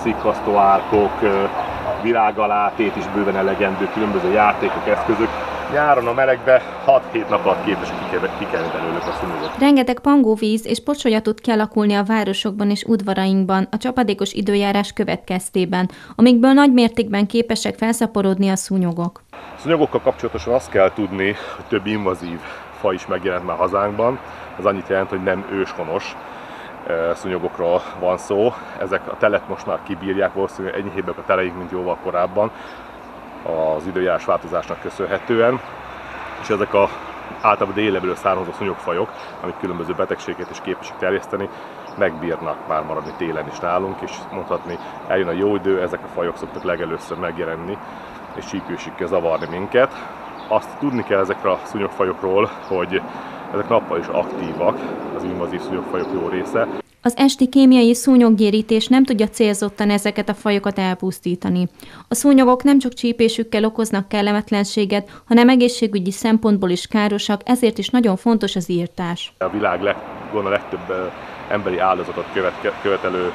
szikkasztó árkok, virágalátét is bőven elegendő, különböző játékok, eszközök. Nyáron a melegbe 6-7 nap alatt képesek kikelni belőlük a szúnyogot. Rengeteg pangóvíz és pocsolya tud kialakulni a városokban és udvarainkban a csapadékos időjárás következtében, amikből nagy mértékben képesek felszaporodni a szúnyogok. A szúnyogokkal kapcsolatosan azt kell tudni, hogy több invazív faj is megjelent már hazánkban. Ez annyit jelent, hogy nem őshonos szúnyogokról van szó. Ezek a telet most már kibírják, valószínűleg enyhébbek a teleink, mint jóval korábban az időjárás változásnak köszönhetően, és ezek általában délebről származó szúnyogfajok, amik különböző betegségeket is képesek terjeszteni, megbírnak már maradni télen is nálunk, és mondhatni, eljön a jó idő, ezek a fajok szoktak legelőször megjelenni, és csípősikkel zavarni minket. Azt tudni kell ezekre a szúnyogfajokról, hogy ezek nappal is aktívak, az invazív szúnyogfajok jó része. Az esti kémiai szúnyoggyérítés nem tudja célzottan ezeket a fajokat elpusztítani. A szúnyogok nem csak csípésükkel okoznak kellemetlenséget, hanem egészségügyi szempontból is károsak, ezért is nagyon fontos az írtás. A világ legtöbb emberi áldozatot követelő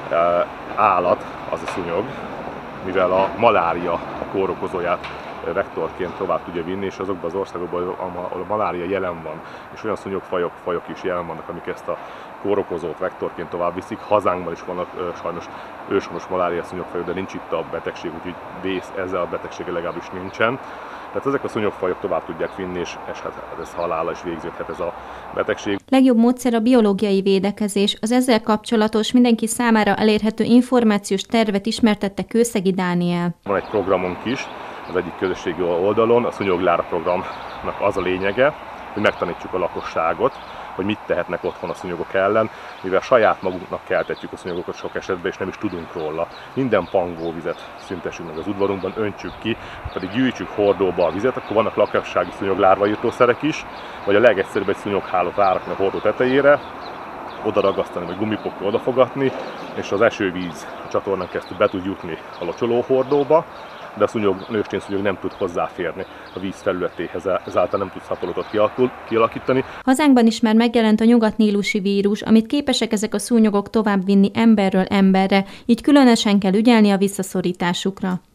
állat az a szúnyog, mivel a malária a kórokozóját vektorként tovább tudja vinni, és azokban az országokban, ahol a malária jelen van, és olyan szúnyogfajok is jelen vannak, amik ezt a kórokozót vektorként tovább viszik. Hazánkban is vannak sajnos őshonos malária szúnyogfajok, de nincs itt a betegség, úgyhogy vész ezzel a betegséggel legalábbis nincsen. Tehát ezek a szúnyogfajok tovább tudják vinni, és ez halállal is végződhet ez a betegség. Legjobb módszer a biológiai védekezés. Az ezzel kapcsolatos, mindenki számára elérhető információs tervet ismertette Kőszegi Dániel. Van egy programunk is, az egyik közösségi oldalon, a Szúnyoglára programnak az a lényege, hogy megtanítsuk a lakosságot, hogy mit tehetnek otthon a szúnyogok ellen, mivel saját magunknak keltetjük a szúnyogokat sok esetben, és nem is tudunk róla. Minden pangóvizet szüntessünk meg az udvarunkban, öntsük ki, pedig gyűjtsük hordóba a vizet, akkor vannak lakossági szúnyoglárvaírtószerek is, vagy a legegyszerűbb egy szúnyoghálót rárakni a hordó tetejére, oda ragasztani, vagy gumipokkal odafogatni, és az esővíz a csatornán keresztül be tud jutni a locsolóhordóba, de a nőstényszúnyog nem tud hozzáférni a víz felületéhez, ezáltal nem tud szaporotot kialakítani. Hazánkban is már megjelent a nyugatnílusi vírus, amit képesek ezek a szúnyogok továbbvinni emberről emberre, így különösen kell ügyelni a visszaszorításukra.